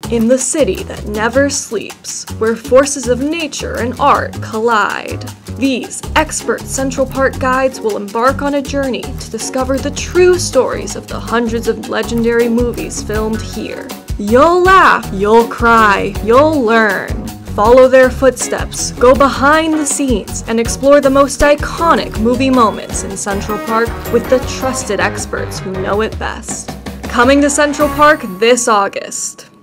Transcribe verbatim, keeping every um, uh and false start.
In the city that never sleeps, where forces of nature and art collide, these expert Central Park guides will embark on a journey to discover the true stories of the hundreds of legendary movies filmed here. You'll laugh, you'll cry, you'll learn. Follow their footsteps, go behind the scenes, and explore the most iconic movie moments in Central Park with the trusted experts who know it best. Coming to Central Park this August.